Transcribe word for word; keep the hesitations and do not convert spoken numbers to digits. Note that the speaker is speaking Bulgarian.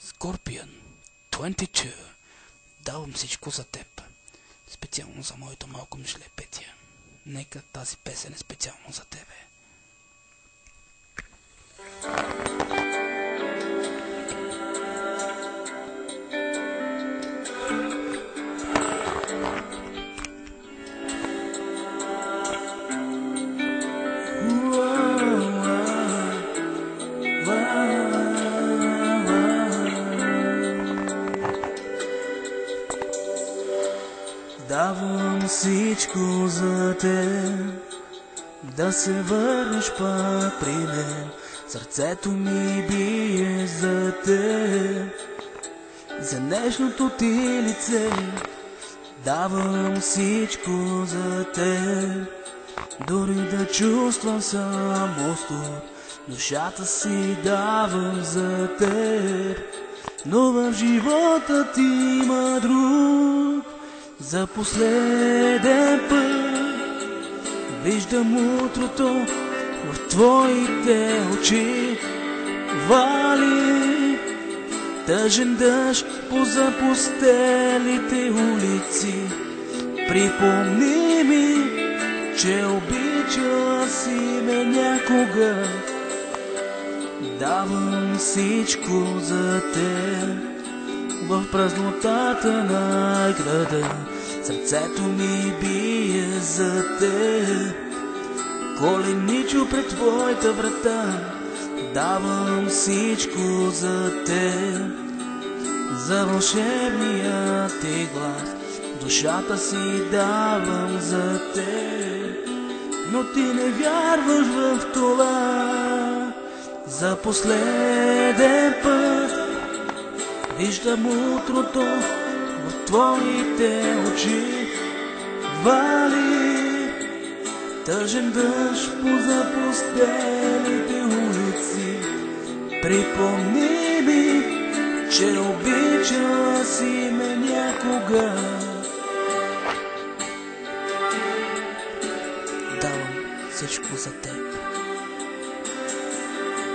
Scorpion двайсет и две. Давам всичко за теб. Специално за моето малко мишлепетие. Нека тази песен е специално за тебе. Давам всичко за теб, да се върнеш пак при мен. Сърцето ми бие за теб, за нежното ти лице. Давам всичко за теб, дори да чувствам самост, душата си давам за теб. Но в живота ти има друг. За последен път виждам утрото в твоите очи. Вали тъжен дъжд по запустелите улици. Припомни ми, че обичала си ме някога. Давам всичко за теб в празнотата на града. Сърцето ми бие за теб, коленичо пред твоята врата. Давам всичко за теб, за вълшебния ти глас. Душата си давам за теб, но ти не вярваш в това. За последен път виждам утрото в твоите очи. Вали тъжен дъжд по запустелите улици. Припомни ми, че обичала си ме някога. Давам всичко за теб.